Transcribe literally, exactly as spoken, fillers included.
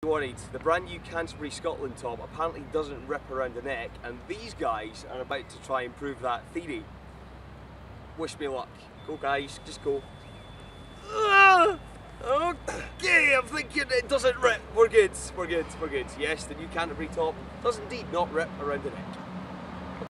worried. The brand new Canterbury Scotland top apparently doesn't rip around the neck, and these guys are about to try and prove that theory. Wish me luck. Go guys, just go. Ah, okay, I'm thinking it doesn't rip. We're good, we're good, we're good. Yes, the new Canterbury top does indeed not rip around the neck.